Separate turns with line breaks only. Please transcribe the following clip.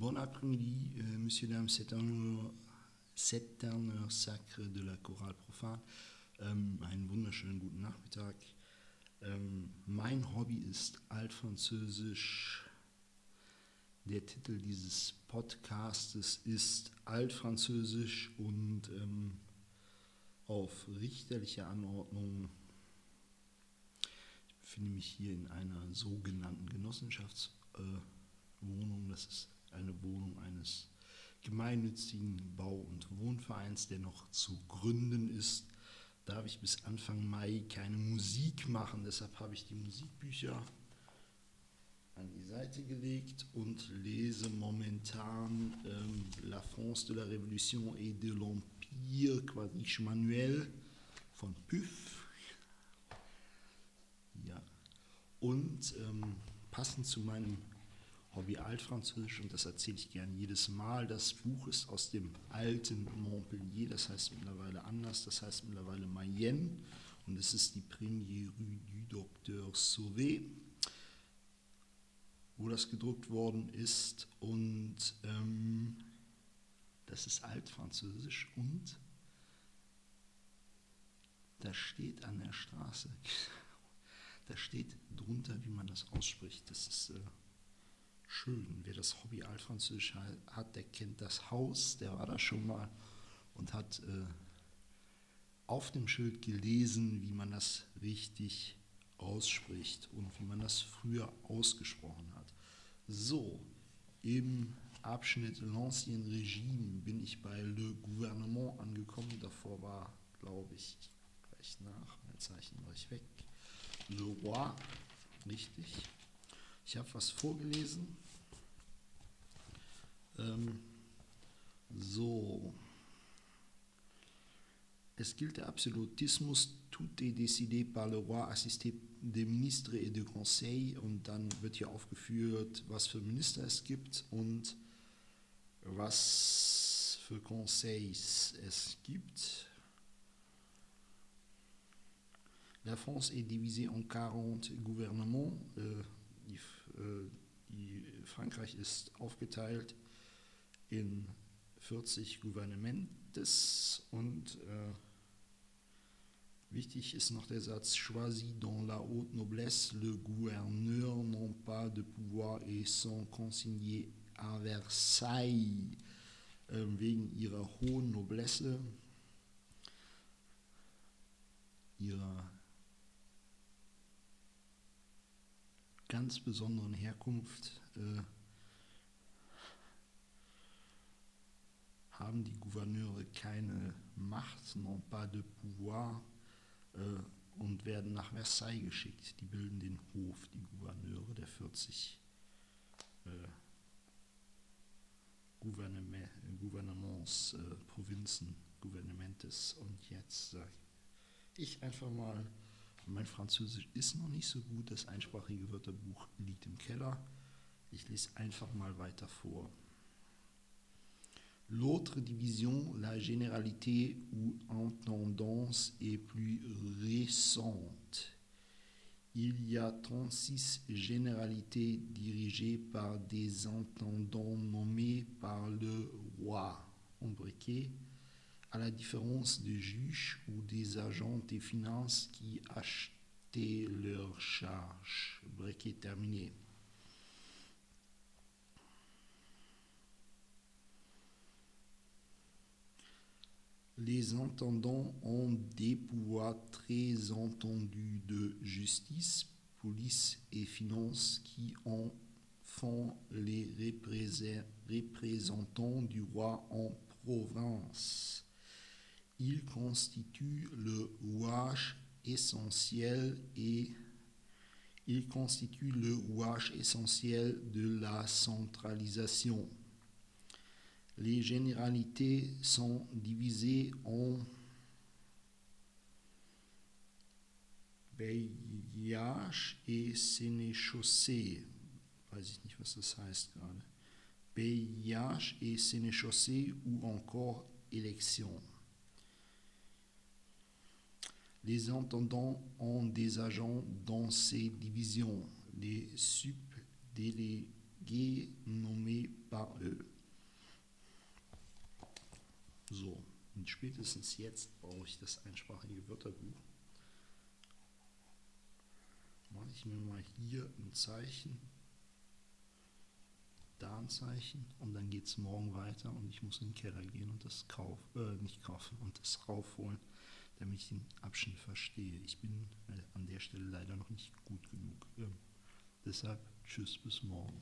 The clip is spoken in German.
Bon après-midi, messieurs, dames, Septenneur Sacre de la Chorale Profan. Einen wunderschönen guten Nachmittag. Mein Hobby ist Altfranzösisch. Der Titel dieses Podcastes ist Altfranzösisch und auf richterliche Anordnung. Ich befinde mich hier in einer sogenannten Genossenschaftswohnung. Das ist eine Wohnung eines gemeinnützigen Bau- und Wohnvereins, der noch zu gründen ist. Darf ich bis Anfang Mai keine Musik machen, deshalb habe ich die Musikbücher an die Seite gelegt und lese momentan La France de la Révolution et de l'Empire, Quadriche Manuel von Püff. Ja. Und passend zu meinem Hobby Altfranzösisch, und das erzähle ich gern jedes Mal, das Buch ist aus dem alten Montpellier, das heißt mittlerweile anders, das heißt mittlerweile Mayenne, und es ist die Première Rue du Docteur Sauvé, wo das gedruckt worden ist, und das ist Altfranzösisch, und da steht an der Straße, da steht drunter, wie man das ausspricht. Das ist schön. Wer das Hobby Altfranzösisch hat, der kennt das Haus, der war da schon mal und hat auf dem Schild gelesen, wie man das richtig ausspricht und wie man das früher ausgesprochen hat. So, im Abschnitt L'Ancien Régime bin ich bei Le Gouvernement angekommen. Davor war, glaube ich, gleich nach, mein Zeichen war ich weg. Le Roi, richtig. Ich habe was vorgelesen. So. Es gilt der Absolutismus, tout est décidé par le roi, assisté des ministres et de conseils. Und dann wird hier aufgeführt, was für Minister es gibt und was für Conseils es gibt. La France est divisée en 40 gouvernements. Frankreich ist aufgeteilt in 40 Gouvernements und wichtig ist noch der Satz choisi dans la haute noblesse, le gouverneur n'ont pas de pouvoir et sont consignés à Versailles, wegen ihrer hohen Noblesse, ihrer ganz besonderen Herkunft, haben die Gouverneure keine Macht, n'ont pas de pouvoir, und werden nach Versailles geschickt. Die bilden den Hof, die Gouverneure der 40 Gouvernements, Provinzen, Gouvernementes. Und jetzt sage ich einfach mal, mein Französisch ist noch nicht so gut, das einsprachige Wörterbuch liegt im Keller. Ich lese einfach mal weiter vor. L'autre division, la généralité ou intendance est plus récente. Il y a 36 généralités dirigées par des intendants nommés par le roi, en briquet, à la différence des juges ou des agents des finances qui achetaient leurs charges. Briquet terminé. Les intendants ont des pouvoirs très entendus de justice, police et finances qui en font les représentants du roi en province. Ils constituent le rouage essentiel de la centralisation. Les généralités sont divisées en bailliage et sénéchaussée. Weiß ich nicht, was das heißt gerade. Bailliage et sénéchaussée ou encore élection. Les intendants ont des agents dans ces divisions. Les subdélégués G nommé par eux. So, und spätestens jetzt brauche ich das einsprachige Wörterbuch. Mache ich mir mal hier ein Zeichen, da ein Zeichen und dann geht es morgen weiter und ich muss in den Keller gehen und das nicht kaufen und das raufholen, damit ich den Abschnitt verstehe. Ich bin an der Stelle leider noch nicht gut genug. Deshalb tschüss, bis morgen.